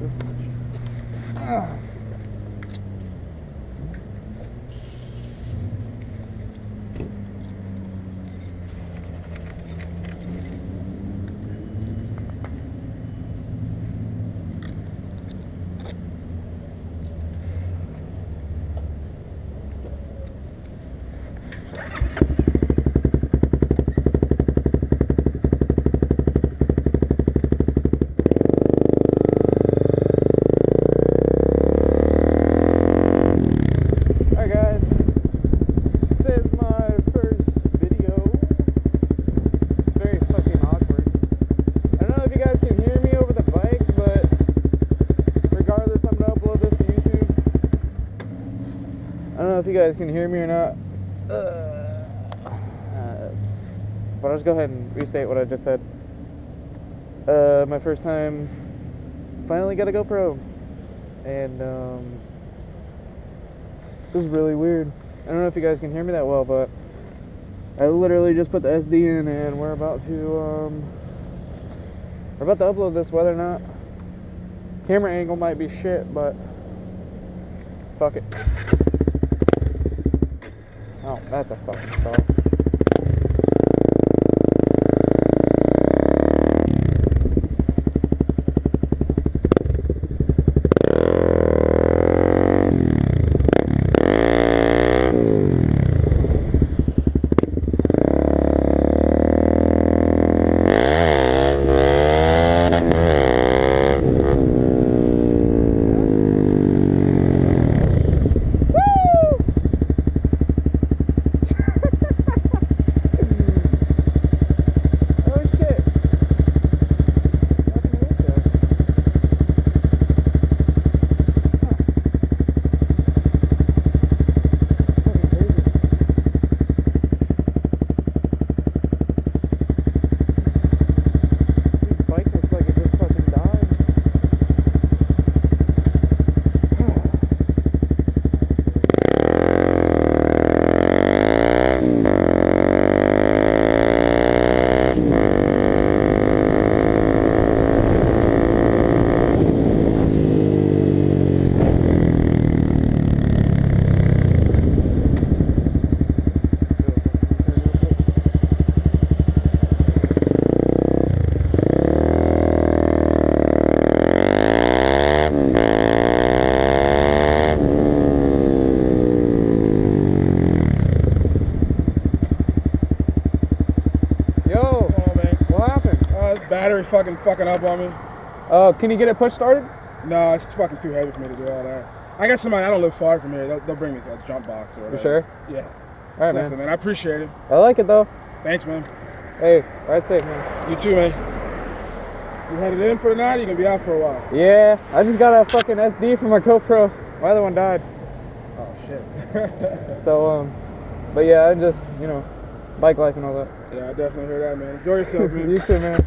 If you guys can hear me or not, but I'll just go ahead and restate what I just said. My first time finally got a GoPro, and it was really weird. I don't know if you guys can hear me that well, but I literally just put the SD in, and we're about to upload this. Whether or not camera angle might be shit, but fuck it. Oh, that's a fucking stall. Battery's fucking up on me. Can you get it push started? No, it's fucking too heavy for me to do all that. I got somebody, I don't live far from here. They'll bring me to a jump box or whatever. You sure? Yeah. All right, man. I appreciate it. I like it though. Thanks, man. Hey, ride safe, man. You too, man. You headed in for the night? Or you gonna be out for a while? Yeah, I just got a fucking SD for my GoPro. My other one died. Oh shit. So, but yeah, I just, you know, bike life and all that. Yeah, I definitely heard that, man. Enjoy yourself, man. You too, man.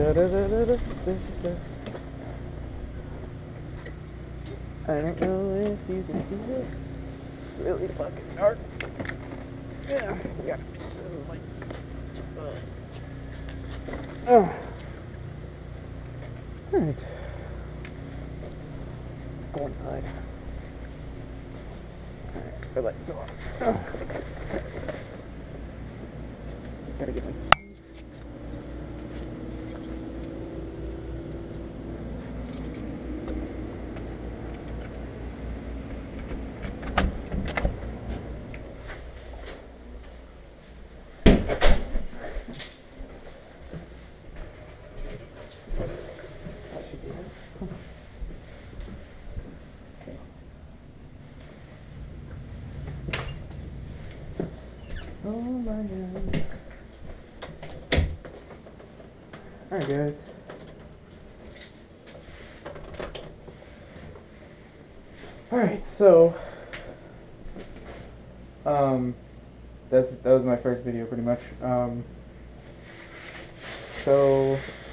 I don't know if you can see this. It's really fucking dark. Yeah, we gotta fix this light. Oh. Alright. Go inside. Alright, the light go on. Oh. Gotta get my. Oh my god. Alright guys. Alright, so that was my first video pretty much. So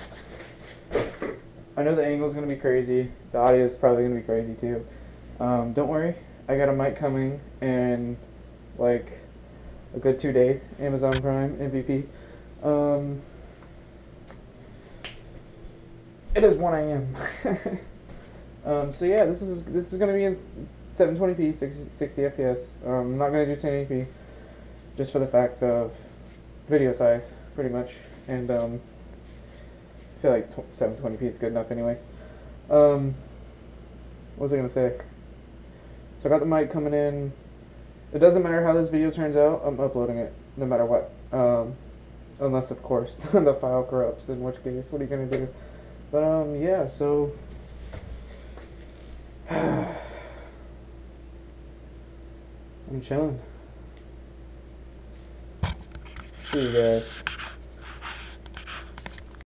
I know the angle's gonna be crazy, the audio is probably gonna be crazy too. Don't worry, I got a mic coming in like a good 2 days. Amazon Prime MVP. It is 1 a.m. So yeah, this is gonna be in 720p, 60 FPS. I'm not gonna do 1080p, just for the fact of video size, pretty much, and I feel like 720p is good enough anyway. What was I gonna say? So I got the mic coming in. It doesn't matter how this video turns out, I'm uploading it, no matter what. Unless, of course, the file corrupts, in which case, what are you gonna do? But, yeah, so... I'm chilling. See you guys.